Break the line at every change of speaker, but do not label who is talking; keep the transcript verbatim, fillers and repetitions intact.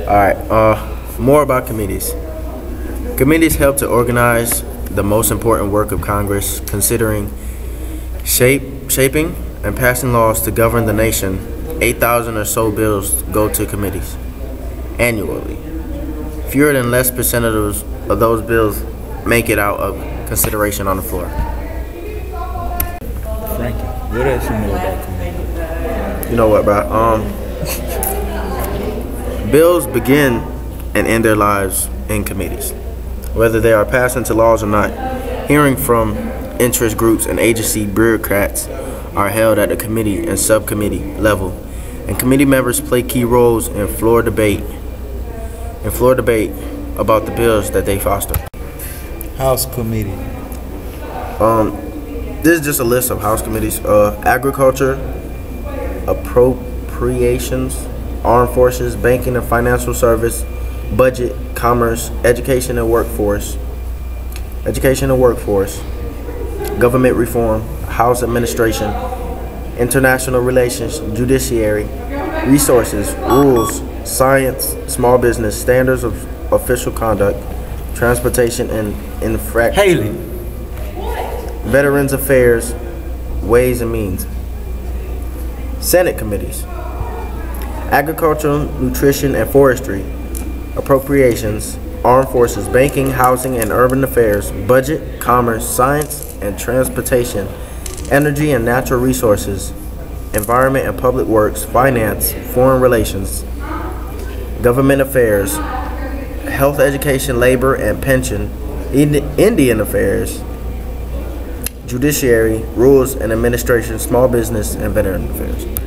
All right. Uh, more about committees. Committees help to organize the most important work of Congress, considering shape, shaping and passing laws to govern the nation. eight thousand or so bills go to committees annually. Fewer than less percent of those, of those bills make it out of consideration on the floor.
Frankie, what else you know about committees?
You know what, bro? Um, bills begin and end their lives in committees, whether they are passed into laws or not. Hearing from interest groups and agency bureaucrats are held at the committee and subcommittee level, and committee members play key roles in floor debate and floor debate about the bills that they foster.
House committee.
Um, this is just a list of House committees: uh, agriculture, appropriations, armed forces, banking and financial service, budget, commerce, education and workforce, education and workforce, government reform, house administration, international relations, judiciary, resources, rules, science, small business, standards of official conduct, transportation and infraction,
Haley.
veterans affairs, ways and means. Senate committees: agricultural, nutrition and forestry, appropriations, armed forces, banking, housing and urban affairs, budget, commerce, science and transportation, energy and natural resources, environment and public works, finance, foreign relations, government affairs, health, education, labor and pension, Indian affairs, judiciary, rules and administration, small business and veteran affairs.